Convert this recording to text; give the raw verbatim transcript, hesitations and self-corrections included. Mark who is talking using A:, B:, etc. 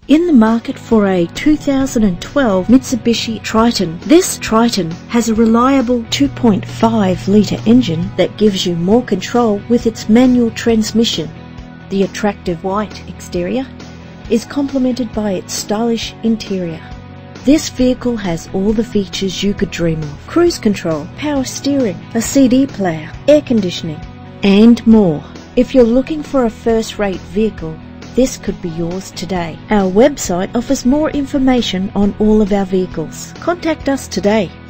A: in the market for a two thousand twelve Mitsubishi Triton. This Triton has a reliable two point five litre engine that gives you more control with its manual transmission. The attractive white exterior is complemented by its stylish interior. This vehicle has all the features you could dream of: cruise control, power steering, a C D player, air conditioning, and more. If you're looking for a first-rate vehicle, this could be yours today. Our website offers more information on all of our vehicles. Contact us today.